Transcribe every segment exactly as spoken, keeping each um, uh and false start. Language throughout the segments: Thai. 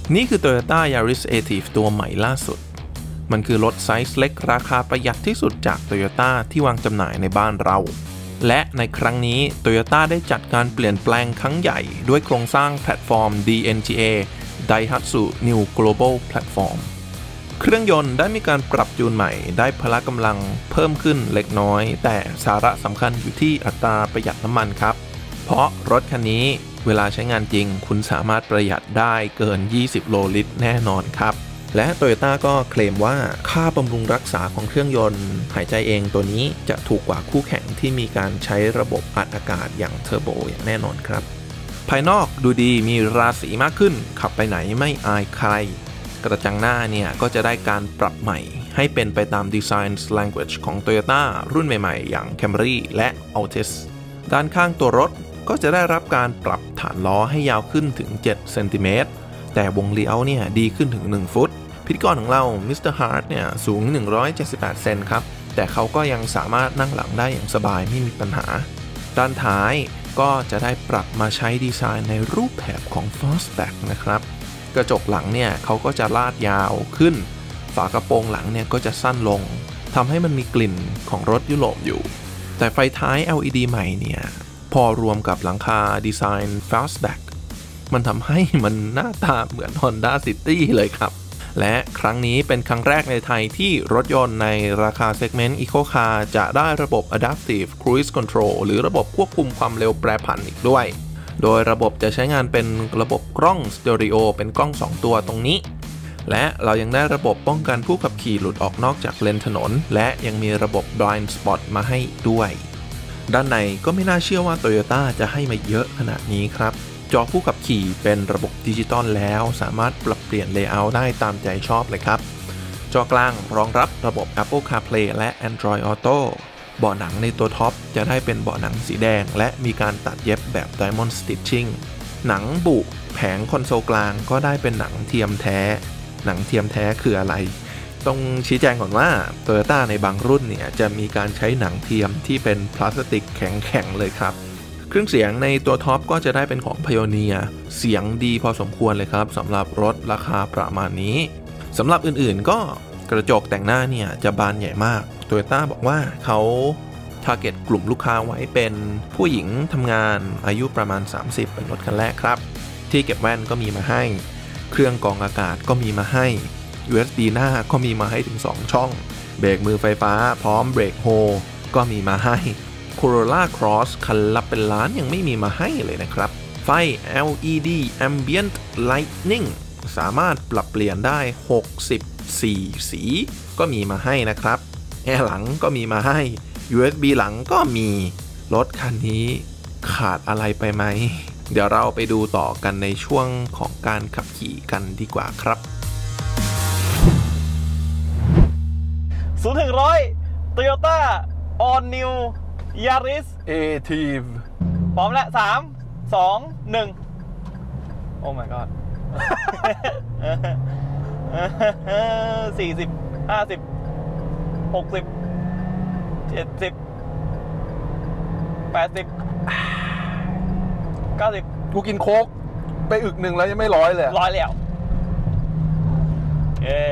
นี่คือ Toyota Yaris Active ตัวใหม่ล่าสุดมันคือรถไซส์เล็กราคาประหยัดที่สุดจาก Toyota ที่วางจำหน่ายในบ้านเราและในครั้งนี้ Toyota ได้จัดการเปลี่ยนแปลงครั้งใหญ่ด้วยโครงสร้างแพลตฟอร์ม ดี เอ็น จี เอ Daihatsu New Global Platform เครื่องยนต์ได้มีการปรับจูนใหม่ได้พละกำลังเพิ่มขึ้นเล็กน้อยแต่สาระสำคัญอยู่ที่อัตราประหยัดน้ำมันครับเพราะรถคันนี้เวลาใช้งานจริงคุณสามารถประหยัดได้เกินยี่สิบโลลิตรแน่นอนครับและ Toyota ก็เคลมว่าค่าบำรุงรักษาของเครื่องยนต์หายใจเองตัวนี้จะถูกกว่าคู่แข่งที่มีการใช้ระบบอัดอากาศอย่างเทอร์โบอย่างแน่นอนครับภายนอกดูดีมีราศีมากขึ้นขับไปไหนไม่อายใครกระจังหน้าเนี่ยก็จะได้การปรับใหม่ให้เป็นไปตาม Design Language ของ Toyota รุ่นใหม่ๆอย่าง Camry และ Altis ด้านข้างตัวรถก็จะได้รับการปรับฐานล้อให้ยาวขึ้นถึงเจ็ดเซนติเมตรแต่วงเลี้ยวเนี่ยดีขึ้นถึงหนึ่งฟุตพิธีกรของเรามิสเตอร์ฮาร์ทเนี่ยสูงหนึ่งร้อยเจ็ดสิบแปดเซนครับแต่เขาก็ยังสามารถนั่งหลังได้อย่างสบายไม่มีปัญหาด้านท้ายก็จะได้ปรับมาใช้ดีไซน์ในรูปแบบของ Fastback นะครับกระจกหลังเนี่ยเขาก็จะลาดยาวขึ้นฝากระโปรงหลังเนี่ยก็จะสั้นลงทำให้มันมีกลิ่นของรถยุโรปอยู่แต่ไฟท้าย แอล อี ดี ใหม่เนี่ยพอรวมกับหลังคาดีไซน์ Fastback มันทำให้มันหน้าตาเหมือน Honda City เลยครับและครั้งนี้เป็นครั้งแรกในไทยที่รถยนต์ในราคาเซกเมนต์ Eco Car จะได้ระบบ Adaptive Cruise Control หรือระบบควบคุมความเร็วแปรผันอีกด้วยโดยระบบจะใช้งานเป็นระบบกล้องสเตอริโอเป็นกล้องสองตัวตรงนี้และเรายังได้ระบบป้องกันผู้ขับขี่หลุดออกนอกจากเลนถนนและยังมีระบบ Blind Spot มาให้ด้วยด้านในก็ไม่น่าเชื่อว่า Toyota จะให้มาเยอะขนาดนี้ครับจอผู้ขับขี่เป็นระบบดิจิตอลแล้วสามารถปรับเปลี่ยนเลเยอร์ได้ตามใจชอบเลยครับจอกลางรองรับระบบ Apple CarPlay และ Android Auto เบาะหนังในตัวท็อปจะได้เป็นเบาะหนังสีแดงและมีการตัดเย็บแบบ Diamond Stitching หนังบุแผงคอนโซลกลางก็ได้เป็นหนังเทียมแท้หนังเทียมแท้คืออะไรต้องชี้แจงก่อนว่า Toyota ในบางรุ่นเนี่ยจะมีการใช้หนังเทียมที่เป็นพลาสติกแข็งๆเลยครับเครื่องเสียงในตัวท็อปก็จะได้เป็นของ Pioneer เสียงดีพอสมควรเลยครับสำหรับรถราคาประมาณนี้สำหรับอื่นๆก็กระจกแต่งหน้าเนี่ยจะบานใหญ่มาก Toyota บอกว่าเขา target กลุ่มลูกค้าไว้เป็นผู้หญิงทำงานอายุประมาณสามสิบเป็นรถคันแรกครับที่เก็บแว่นก็มีมาให้เครื่องกรองอากาศก็มีมาให้ ยู เอส บี หน้าก็มีมาให้ถึงสองช่องเบรกมือไฟฟ้าพร้อมเบรกโฮก็มีมาให้Corolla Cross คันละเป็นล้านยังไม่มีมาให้เลยนะครับไฟ แอล อี ดี Ambient Lighting สามารถปรับเปลี่ยนได้หกสิบสี่สีก็มีมาให้นะครับแอร์หลังก็มีมาให้ ยู เอส บี หลังก็มีรถคันนี้ขาดอะไรไปไหมเดี๋ยวเราไปดูต่อกันในช่วงของการขับขี่กันดีกว่าครับศูนย์ถึงร้อย Toyota All New Yaris Active พร้อมแล้วสาม สอง หนึ่งโอ้ my god สี่สิบ ห้าสิบ หกสิบ เจ็ดสิบ แปดสิบ เก้าสิบกูกินโค้กไปอึกหนึ่งแล้วยังไม่ร้อยเลยร้อยแล้วเย้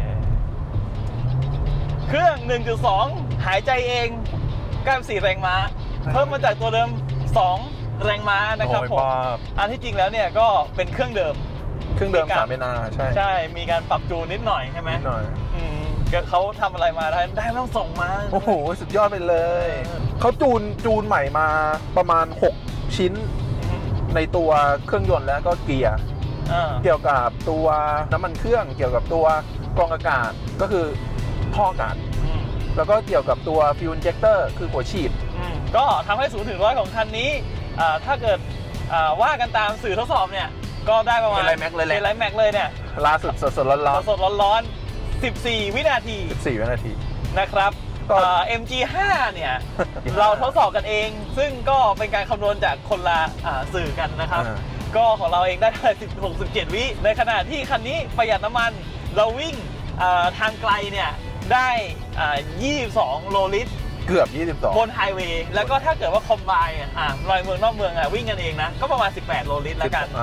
เครื่อง หนึ่งจุดสอง หายใจเองเก้าสิบสี่แรงม้าเพิ่มมาจากตัวเดิมสองแรงม้านะครับผมอันที่จริงแล้วเนี่ยก็เป็นเครื่องเดิมเครื่องเดิมสามเอ็นอาร์ใช่ใช่มีการปรับจูนนิดหน่อยใช่ไหมนิดหน่อยอืมเขาทำอะไรมาได้ได้ต้องส่งมาโอ้โหสุดยอดไปเลยเขาจูนจูนใหม่มาประมาณหกชิ้นในตัวเครื่องยนต์แล้วก็เกียร์เกี่ยวกับตัวน้ำมันเครื่องเกี่ยวกับตัวกรองอากาศก็คือท่ออากาศแล้วก็เกี่ยวกับตัว Fuel Injector คือหัวฉีดก็ทำให้ศูนย์ถึงร้อยของคันนี้ถ้าเกิดว่ากันตามสื่อทดสอบเนี่ยก็ได้ประมาณเป็นไลแม็กเลยแหละเป็นไลแม็กเลยเนี่ยล่าสุดสดสดร้อนร้อนสดร้อนสิบสี่วินาทีสิบสี่วินาทีนะครับเอ็ม จี ห้า เนี่ยเราทดสอบกันเองซึ่งก็เป็นการคำนวณจากคนละสื่อกันนะครับก็ของเราเองได้สิบหก สิบเจ็ดวิในขณะที่คันนี้ประหยัดน้ำมันเราวิ่งทางไกลเนี่ยได้ยี่สิบสองโลลิตรเกือบยี่สิบสองบนไฮเวย์แล้วก็ถ้าเกิดว่าคอมไบน์อ่ะลอยเมืองนอกเมืองอ่ะวิ่งกันเองนะก็ประมาณสิบแปดโลลิตรแล้วกัน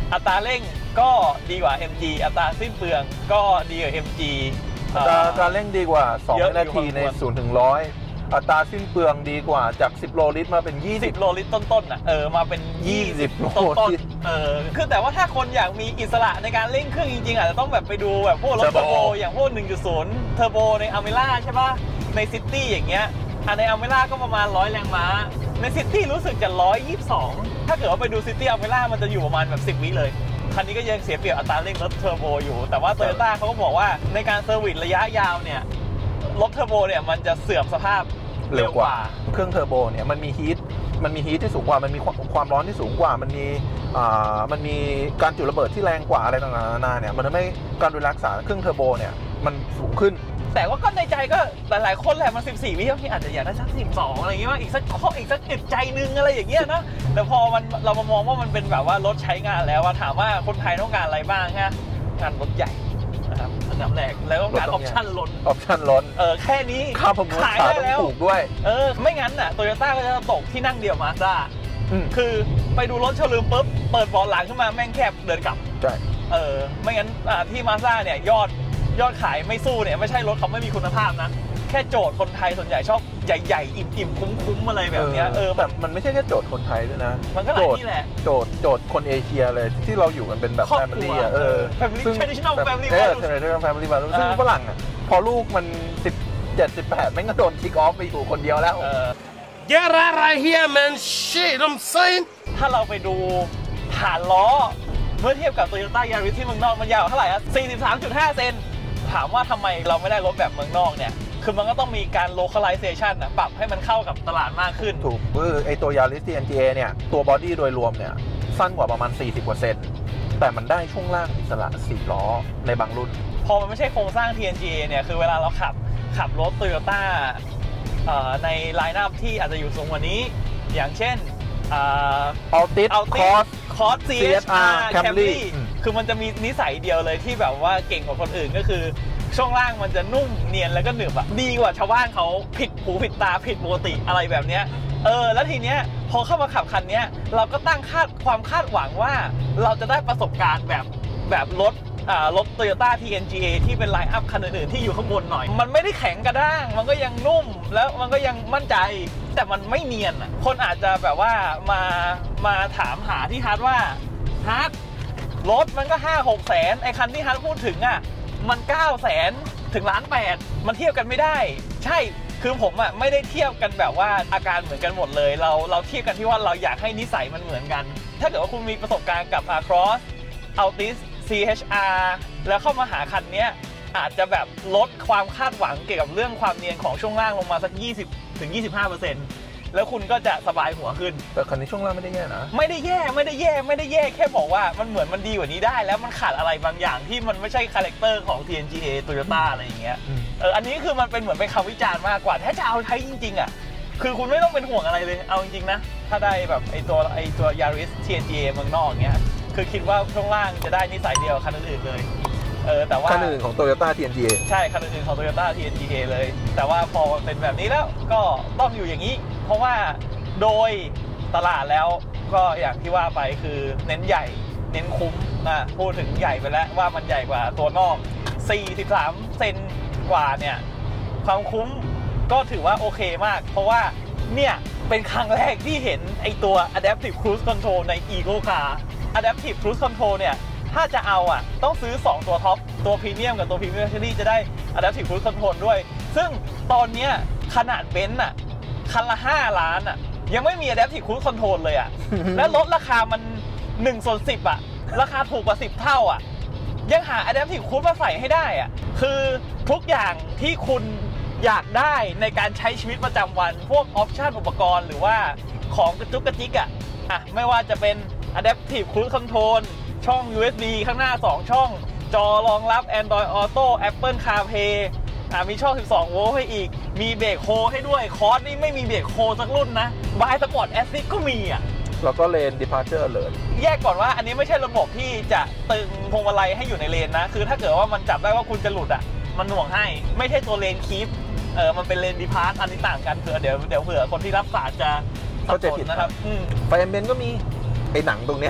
อัตราเร่งก็ดีกว่า เอ็ม จี อัตราสิ้นเปลืองก็ดีกว่า เอ็ม จีอัตราการเร่งดีกว่าสองวินาทีในศูนย์ถึงร้อยอัตราสิ้นเปลืองดีกว่าจากสิบโลลิตรมาเป็นยี่สิบโลลิตรต้นๆน่ะเออมาเป็นยี่สิบโลต้นๆเออคือแต่ว่าถ้าคนอยากมีอิสระในการเร่งเครื่องจริงๆอาจจะต้องแบบไปดูแบบพวกรถเทอร์โบอย่างพวก หนึ่งจุดศูนย์ เทอร์โบในอเมร่าใช่ป่ะในซิตี้อย่างเงี้ยอันในอเมร่าก็ประมาณร้อยแรงม้าในซิตี้รู้สึกจะหนึ่งร้อยยี่สิบสองถ้าเกิดว่าไปดูซิตี้อเมร่ามันจะอยู่ประมาณแบบสิบวิเลยคันนี้ก็ยังเสียเปรียบอัตราเร่งรถเทอร์โบอยู่แต่ว่าโตโยต้าเขาก็บอกว่าในการเซอร์วิสระยะยาวเนี่ยรถเทอร์โบเนี่ยมันจะเสื่อมสภาพเร็วกว่าเครื่องเทอร์โบเนี่ยมันมีฮีทมันมีฮีทที่สูงกว่ามันมีความร้อนที่สูงกว่ามันมีอ่ามันมีการจุดระเบิดที่แรงกว่าอะไรต่างๆนานาเนี่ยมันทำให้การดูแลรักษาเครื่องเทอร์โบเนี่ยมันสูงขึ้นแต่ว่าก็ในใจก็หลายๆคนแหละมันสิบสี่วิบางทีอาจจะอยากได้สักสิบสองอะไรอย่างเงี้ยว่าอีกสักข้ออีกสักอึดใจนึงอะไรอย่างเงี้ยนะแต่พอมันเรามามองว่ามันเป็นแบบว่ารถใช้งานแล้วว่าถามว่าคนไทยต้องการอะไรบ้างฮะงานรถใหญ่นะครับอันดับแรกแล้วก็การออปชั่นล้นออปชั่นล้นเออแค่นี้ขายได้แล้วถูกด้วยเออไม่งั้นน่ะโตโยต้าก็จะตกที่นั่งเดียวมาสด้าคือไปดูรถโชว์รูมปุ๊บเปิดเบาะหลังขึ้นมาแม่งแคบเดินกลับใช่เออไม่งั้นที่มาสด้าเนี่ยยอดยอดขายไม่สู้เนี่ยไม่ใช่รถเขาไม่มีคุณภาพนะแค่โจทย์คนไทยส่วนใหญ่ชอบใหญ่ๆอิ่มๆคุ้มๆอะไรแบบนี้เออแต่มันไม่ใช่แค่โจทย์คนไทยด้วยนะมันก็หลายที่แหละโจทย์โจทย์คนเอเชียเลยที่เราอยู่กันเป็นแบบแฟมิลี่อ่ะเออซึ่ง traditional family values traditional family values ซึ่งฝรั่งอ่ะพอลูกมันสิบเจ็ด สิบแปดแม่งก็โดนคิกออฟไปอยู่คนเดียวแล้ว Get out of here man shit I'm saying ถ้าเราไปดูฐานล้อเมื่อเทียบกับ Toyota Yaris ที่เมืองนอกมันยาวเท่าไหร่อ่ะ สี่สิบสามจุดห้า เซนถามว่าทำไมเราไม่ได้รถแบบเมืองนอกเนี่ยคือมันก็ต้องมีการ localization นะปรับให้มันเข้ากับตลาดมากขึ้นถูกคือไอตัว Yaris ที เอ็น จี เอ เนี่ยตัวบอดี้โดยรวมเนี่ยสั้นกว่าประมาณ สี่สิบเปอร์เซ็นต์ แต่มันได้ช่วงล่างอิสระสี่ล้อในบางรุ่นพอมันไม่ใช่โครงสร้าง ที เอ็น จี เอ เนี่ยคือเวลาเราขับขับรถ Toyota ในไลน์อัพที่อาจจะอยู่สูงกว่านี้อย่างเช่น Altis Cross Cross ซี เอช อาร์ Camry คือมันจะมีนิสัยเดียวเลยที่แบบว่าเก่งกว่าคนอื่นก็คือช่วงล่างมันจะนุ่มเนียนแล้วก็หนึบอะดีกว่าชาวบ้านเขาผิดหูผิดตาผิดปกติอะไรแบบเนี้ยเออแล้วทีเนี้ยพอเข้ามาขับคันนี้เราก็ตั้งคาดความคาดหวังว่าเราจะได้ประสบการณ์แบบแบบรถอ่ารถ Toyota ที เอ็น จี เอ ที่เป็นไลน์อัพคันอื่นๆที่อยู่ข้างบนหน่อยมันไม่ได้แข็งกระด้างมันก็ยังนุ่มแล้วมันก็ยังมั่นใจแต่มันไม่เนียนอะคนอาจจะแบบว่ามามาถามหาที่ฮาร์ดว่าฮาร์ดรถมันก็ ห้าหก แสนไอคันที่ฮาร์ดพูดถึงอะมันเก้าแสนถึงล้านแปดมันเทียบกันไม่ได้ใช่คือผมอ่ะไม่ได้เทียบกันแบบว่าอาการเหมือนกันหมดเลยเราเราเทียบกันที่ว่าเราอยากให้นิสัยมันเหมือนกันถ้าเกิดว่าคุณมีประสบการณ์กับ Cross Altis ซี เอช อาร์ แล้วเข้ามาหาคันนี้อาจจะแบบลดความคาดหวังเกี่ยวกับเรื่องความเนียนของช่วงล่างลงมาสัก ยี่สิบถึงยี่สิบห้าเปอร์เซ็นต์ แล้วคุณก็จะสบายหัวขึ้นแต่คันนี้ช่วงล่างไม่ได้แย่นะไม่ได้แย่ไม่ได้แย่ไม่ได้แย่แค่บอกว่ามันเหมือนมันดีกว่านี้ได้แล้วมันขาดอะไรบางอย่างที่มันไม่ใช่คาแรคเตอร์ของ ที เอ็น จี เอ Toyota อะไรอย่างเงี้ยเอออันนี้คือมันเป็นเหมือนเป็นคำวิจารณ์มากกว่าถ้าจะเอาใช้จริงๆอ่ะคือคุณไม่ต้องเป็นห่วงอะไรเลยเอาจริงๆนะถ้าได้แบบไอตัวไอตัว Yaris ที เอ็น จี เอ เมืองนอกเงี้ยคือคิดว่าช่วงล่างจะได้นิสัยเดียวคันอื่นๆเลยเออแต่ว่าคันอื่นของ Toyota ที เอ็น จี เอใช่คันอื่นของ Toyota ที เอ็น จี เอ เลยแต่ว่าพอเป็นแบบนี้แล้วก็ต้องอยู่อย่างนี้เพราะว่าโดยตลาดแล้วก็อย่างที่ว่าไปคือเน้นใหญ่เน้นคุ้มนะพูดถึงใหญ่ไปแล้วว่ามันใหญ่กว่าตัวนอกสี่สิบสามเซนกว่าเนี่ยความคุ้มก็ถือว่าโอเคมากเพราะว่าเนี่ยเป็นครั้งแรกที่เห็นไอตัว Adaptive Cruise Control ใน Eco Car Adaptive Cruise Control เนี่ยถ้าจะเอาอ่ะต้องซื้อสองตัวท็อปตัวพรีเมียมกับตัวพรีเมียมLuxuryจะได้ Adaptive Cruise Control ด้วยซึ่งตอนนี้ขนาดเบนซ์อ่ะคันละห้าล้านอ่ะยังไม่มี Adaptive Cruise Control เลยอ่ะ และลดราคามันหนึ่งส่วนสิบอ่ะราคาถูกกว่าสิบเท่าอ่ะยังหา Adaptive Cruise มาใส่ให้ได้อ่ะคือทุกอย่างที่คุณอยากได้ในการใช้ชีวิตประจำวันพวกออปชั่นอุปกรณ์หรือว่าของกระจุกกระจิกอ่ะอ่ะไม่ว่าจะเป็น Adaptive Cruise Control ช่อง ยู เอส บี ข้างหน้าสองช่องจอรองรับ Android Auto Apple CarPlayอ่ามีช่องสิบสองโวลต์ให้อีกมีเบรกโฮให้ด้วยคอร์สนี่ไม่มีเบรกโฮสักรุ่นนะบายสปอร์ตแอสซิสก็มีอ่ะแล้วก็เลน departure เลยแยกก่อนว่าอันนี้ไม่ใช่ระบบที่จะตึงพวงมาลัยให้อยู่ในเลนนะคือถ้าเกิดว่ามันจับได้ว่าคุณจะหลุดอ่ะมันหน่วงให้ไม่ใช่ตัวเลนคีปเออมันเป็นเลน depart อันนี้ต่างกันเผื่อเดี๋ยวเดี๋ยวเผื่อคนที่รับสารจะเข้าใจผิดนะครับไฟแอมเบนก็มีไอ้หนังตรงเนี้ย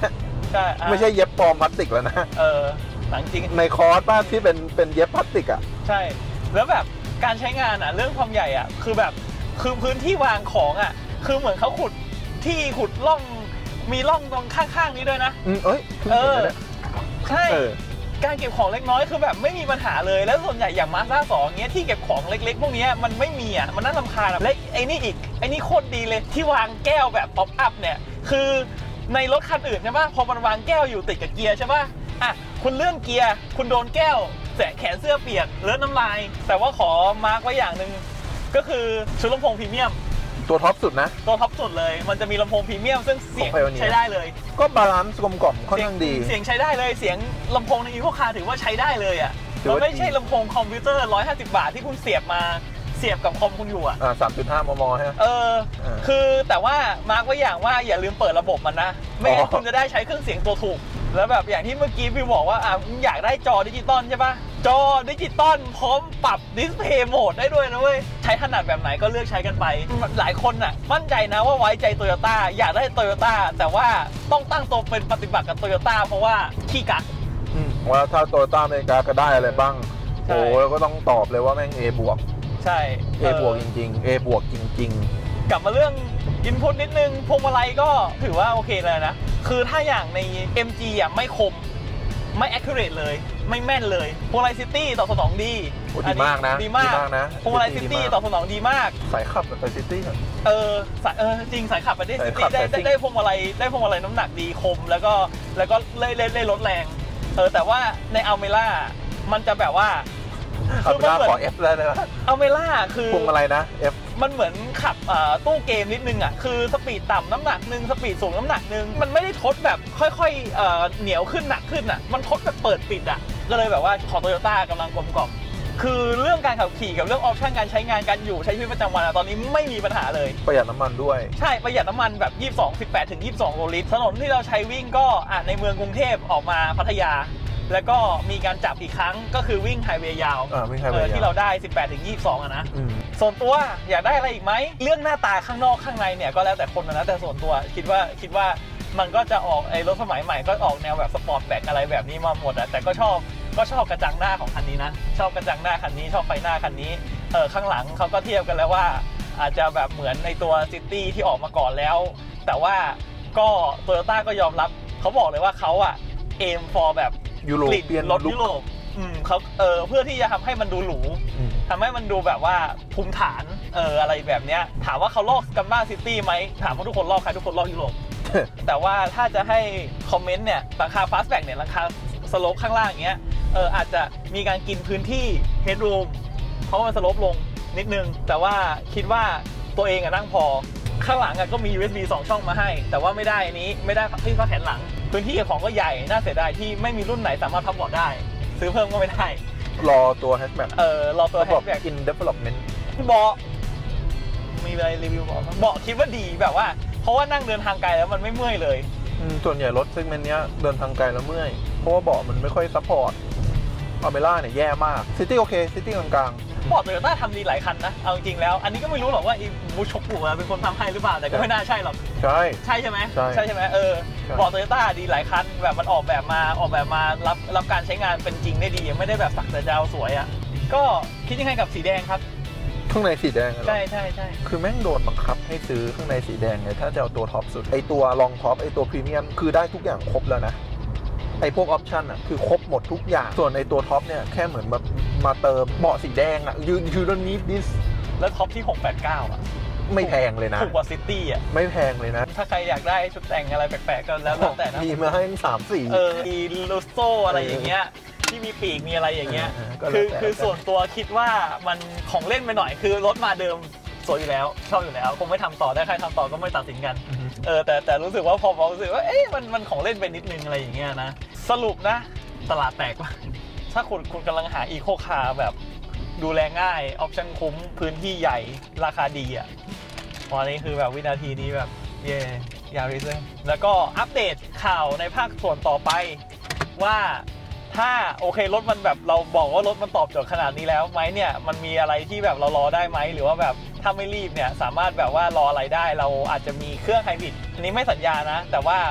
ใช่ไม่ใช่เย็บปลอมพลาสติกแล้วนะเออหนังจริงในคอร์สบ้านที่เป็นเป็นเย็บพลาสติกอ่ะใช่แล้วแบบการใช้งานอ่ะเรื่องความใหญ่อ่ะคือแบบคือพื้นที่วางของอ่ะคือเหมือนเขาขุดที่ขุดร่องมีร่องตรงข้างๆนี้ด้วยนะอืมเอ้ยเออใช่การเก็บของเล็กน้อยคือแบบไม่มีปัญหาเลยแล้วส่วนใหญ่อย่างมาสด้าสองเงี้ยที่เก็บของเล็กๆพวกนี้มันไม่มีอ่ะมันน่ารำคาญและไอ้นี่อีกไอ้นี่โคตรดีเลยที่วางแก้วแบบป๊อปอัพเนี่ยคือในรถคันอื่นใช่ป่ะพอมันวางแก้วอยู่ติดกับเกียร์ใช่ป่ะอ่ะคุณเลื่อนเกียร์คุณโดนแก้วแสะแขนเสื้อเปียกเลือดน้ำลายแต่ว่าขอมาร์กไว้อย่างหนึ่งก็คือชุดลำโพงพรีเมียมตัวท็อปสุดนะตัวท็อปสุดเลยมันจะมีลำโพงพรีเมียมซึ่งเสียงใช้ได้เลยก็บาลานซ์กลมกล่อมค่อนข้างดีเสียงใช้ได้เลยเสียงลำโพงในอีโคคาร์ถือว่าใช้ได้เลยอ่ะมันไม่ใช่ลำโพงคอมพิวเตอร์หนึ่งร้อยห้าสิบบาทที่คุณเสียบมาเสียบกับคอมคุณอยู่อ่ะสามจุดห้ามมฮะเออคือแต่ว่ามาร์กไว้อย่างว่าอย่าลืมเปิดระบบมันนะไม่งั้นคุณจะได้ใช้เครื่องเสียงตัวถูกแล้วแบบอย่างที่เมื่อกี้พี่บอกว่าอ่ะอยากได้จอดิจิตอลใช่ปะจอดิจิตอลพร้อมปรับดิสเพย์โหมดได้ด้วยนะเว้ยใช้ถนัดแบบไหนก็เลือกใช้กันไปหลายคนน่ะมั่นใจนะว่าไว้ใจโตโยต้าอยากได้โตโยต้าแต่ว่าต้องตั้งตัวเป็นปฏิบัติกับโตโยต้าเพราะว่าขี้กักว่าถ้าโตโยต้าอเมริกาก็ได้อะไรบ้างโอ้แล้วก็ต้องตอบเลยว่าแม่ง A บวกใช่ A บวกจริงๆ A บวกจริงๆกลับมาเรื่องอินพุตนิดนึงพวงมาลัยก็ถือว่าโอเคเลยนะคือถ้าอย่างใน เอ็ม จี อ่ะไม่คมไม่ accurate เลยไม่แม่นเลยพวงมาลัยซิตี้ตอบสนองดีดีมากนะดีมากนะพวงมาลัยซิตี้ตอบสนองดีมากสายขับแบบซิตี้เออสายเออจริงสายขับไปได้ซิตี้ได้ได้พวงมาลัยได้พวงมาลัยน้ำหนักดีคมแล้วก็แล้วก็เล่นเล่นเล่นลดแรงเออแต่ว่าในอัลเมล่ามันจะแบบว่าคือมันเหมือนขอ F เลยนะอัลเมล่าคือพวงมาลัยนะ F มันเหมือนขับตู้เกมนิดนึงอ่ะคือสปีดต่ำน้ำหนักนึงสปีดสูงน้ำหนักนึงมันไม่ได้ทดแบบค่อยๆเหนียวขึ้นหนักขึ้นอ่ะมันทดแบบเปิดปิดอ่ะก็เลยแบบว่าของโตโยต้ากำลังกลมกล่อมคือเรื่องการขับขี่กับเรื่องออปชั่นการใช้งานการอยู่ใช้ชีวิตประจำวันตอนนี้ไม่มีปัญหาเลยประหยัดน้ำมันด้วยใช่ประหยัดน้ำมันแบบยี่สิบสอง สิบแปดถึงยี่สิบสองโลลิตรถนนที่เราใช้วิ่งก็อ่ะในเมืองกรุงเทพออกมาพัทยาแล้วก็มีการจับอีกครั้งก็คือวิ่งไฮเวย์ยาวที่เราได้ สิบแปดถึงยี่สิบสอง อ่ะนะส่วนตัวอยากได้อะไรอีกไหมเรื่องหน้าตาข้างนอกข้างในเนี่ยก็แล้วแต่คนนะแต่ส่วนตัวคิดว่าคิดว่ามันก็จะออกไอ้รถสมัยใหม่ก็ออกแนวแบบสปอร์ตแบ็คอะไรแบบนี้มาหมดอะแต่ก็ชอบก็ชอบกระจังหน้าของคันนี้นะชอบกระจังหน้าคันนี้ชอบไฟหน้าคันนี้เออข้างหลังเขาก็เทียบกันแล้วว่าอาจจะแบบเหมือนในตัวซิตี้ที่ออกมาก่อนแล้วแต่ว่าก็โตโยต้าก็ยอมรับเขาบอกเลยว่าเขาอะเอม for แบบยุโรปเปลี่ยนรถยุโรปอืมเขาเออเพื่อที่จะทำให้มันดูหรูทำให้มันดูแบบว่าภูมิฐานเอออะไรแบบเนี้ยถามว่าเขาลอกกัมบ้าซิตี้ไหมถามว่าทุกคนลอกใครทุกคนลอกยุโรป แต่ว่าถ้าจะให้คอมเมนต์เนี่ยราคาฟาสต์แบ็กเนี่ยราคาสโลปข้างล่างอย่างเงี้ยเอออาจจะมีการกินพื้นที่เฮดรูมเพราะมันสโลปลงนิดนึงแต่ว่าคิดว่าตัวเองอะนั่งพอข้างหลังก็มี ยู เอส บี สองช่องมาให้แต่ว่าไม่ได้อันนี้ไม่ได้ที่ผ้าแขนหลังพื้นที่ของก็ใหญ่น่าเสียดายที่ไม่มีรุ่นไหนสามารถพับเบาะได้ซื้อเพิ่มก็ไม่ได้รอตัวแฮชแบ็กเออรอตัวแฮชแบ็ก in development เบาะมีอะไรรีวิวเบาะเบาะคิดว่าดีแบบว่าเพราะว่านั่งเดินทางไกลแล้วมันไม่เมื่อยเลยส่วนใหญ่รถเซกเมนต์นี้เดินทางไกลแล้วเมื่อยเพราะว่าเบาะมันไม่ค่อยซัพพอร์ตอัลเมล่าเนี่ยแย่มากซิตี้โอเคซิตี้กลางๆบอร์ดโตโยต้าทำดีหลายคันนะเอาจริงแล้วอันนี้ก็ไม่รู้หรอกว่าอีบูชกปูเป็นคนทำให้หรือเปล่าแต่ก็ไม่น่าใช่หรอกใช่ใช่ใช่ไหมใช่ใช่ไหมเออบอร์ดโตโยต้าดีหลายคันแบบมันออกแบบมาออกแบบมารับรับการใช้งานเป็นจริงได้ดีไม่ได้แบบสักแต่จะเอาสวยอ่ะก็คิดยังไงกับสีแดงครับข้างในสีแดงใช่ใช่ใช่คือแม่งโดนบังคับให้ซื้อข้างในสีแดงไงถ้าจะเอาตัวท็อปสุดไอตัวรองท็อปไอตัวพรีเมียมคือได้ทุกอย่างครบแล้วนะไอพวกออปชั่นอ่ะคือครบหมดทุกอย่างส่วนไอตัวท็อปเนี่ยแค่เหมือนแบบมาเติมเบาะสีแดงอ่ะยืนยืนแล้วนี้ดิสแล้วท็อปที่หกแปดเก้าอ่ะไม่แพงเลยนะถูกกว่าซิตี้อ่ะไม่แพงเลยนะถ้าใครอยากได้ชุดแต่งอะไรแปลกๆก็แล้วแต่นะมีมาให้สามสี่เออมีลูโซอะไรอย่างเงี้ยที่มีปีกมีอะไรอย่างเงี้ยคือคือส่วนตัวคิดว่ามันของเล่นไปหน่อยคือรถมาเดิมสวยอยู่แล้วชอบอยู่แล้วคงไม่ทำต่อได้ใครทำต่อก็ไม่ตัดสินกันเออแต่แต่รู้สึกว่าพอพอรู้สึกว่าเอ๊ะมันมันของเล่นไปนิดนึงอะไรอย่างเงี้ยนะสรุปนะตลาดแตกว่ะถ้าคุณคุณกำลังหาอีโคคาร์แบบดูแลง่ายออปชั่นคุ้มพื้นที่ใหญ่ราคาดีอ่ะวันนี้คือแบบวินาทีนี้แบบเย่ยาริสเลยแล้วก็อัปเดตข่าวในภาคส่วนต่อไปว่าถ้าโอเครถมันแบบเราบอกว่ารถมันตอบโจทย์ขนาดนี้แล้วไหมเนี่ยมันมีอะไรที่แบบเรารอได้ไหมหรือว่าแบบถ้าไม่รีบเนี่ยสามารถแบบว่ารออะไรได้เราอาจจะมีเครื่องไฮบริดอันนี้ไม่สัญญานะแต่ว่า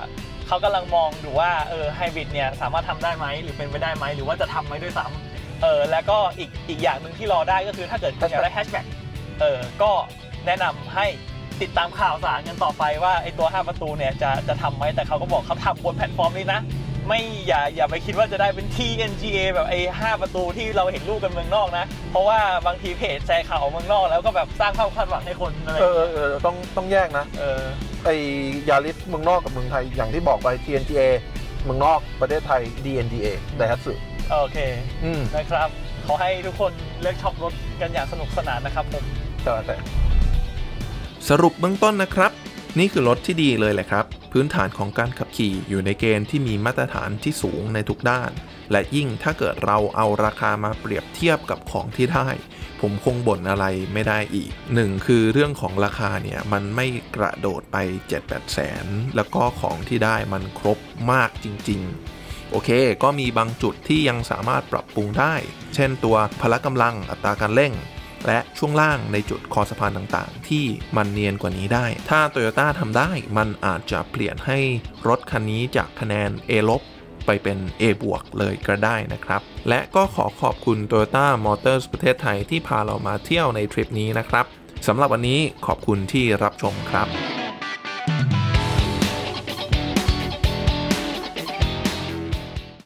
เขากำลังมองดูว่าเออไฮบริดเนี่ยสามารถทำได้ไหมหรือเป็นไปได้ไหมหรือว่าจะทำไหมด้วยซ้ำเออแล้วก็อีกอีกอย่างหนึ่งที่รอได้ก็คือถ้าเกิดอยากได้แฮชแบ็กเออก็แนะนำให้ติดตามข่าวสารกันต่อไปว่าไอตัวห้าประตูเนี่ยจะจะทำไหมแต่เขาก็บอกเขาทำบนแพลตฟอร์มนี้นะไม่อย่าอย่าไปคิดว่าจะได้เป็น ที เอ็น จี เอ แบบไอ้ห้าประตูที่เราเห็นรูปกันเมืองนอกนะเพราะว่าบางทีเพจแชร์ข่าวเมืองนอกแล้วก็แบบสร้างความคาดหวังให้คนอะไรเออเออต้องต้องแยกนะเออไอ้ยาริสเมืองนอกกับเมืองไทยอย่างที่บอกไป ที เอ็น จี เอ เมืองนอกประเทศไทย ดี เอ็น จี เอ ไดฮัตสึโอเคนะครับขอให้ทุกคนเลือกช็อปรถกันอย่างสนุกสนานนะครับผมแต่แต่สรุปเบื้องต้นนะครับนี่คือรถที่ดีเลยแหละครับพื้นฐานของการขับขี่อยู่ในเกณฑ์ที่มีมาตรฐานที่สูงในทุกด้านและยิ่งถ้าเกิดเราเอาราคามาเปรียบเทียบกับของที่ได้ผมคงบ่นอะไรไม่ได้อีกหนึ่งคือเรื่องของราคาเนี่ยมันไม่กระโดดไป เจ็ดแปด แสนแล้วก็ของที่ได้มันครบมากจริงๆโอเคก็มีบางจุดที่ยังสามารถปรับปรุงได้เช่นตัวพละกำลังอัตราการเร่งและช่วงล่างในจุดคอสะพานต่างๆที่มันเนียนกว่านี้ได้ถ้า Toyota ทำได้มันอาจจะเปลี่ยนให้รถคันนี้จากคะแนน A ลบไปเป็น A บวกเลยก็ได้นะครับและก็ขอขอบคุณ Toyota Motors ประเทศไทยที่พาเรามาเที่ยวในทริปนี้นะครับสำหรับวันนี้ขอบคุณที่รับชมครับ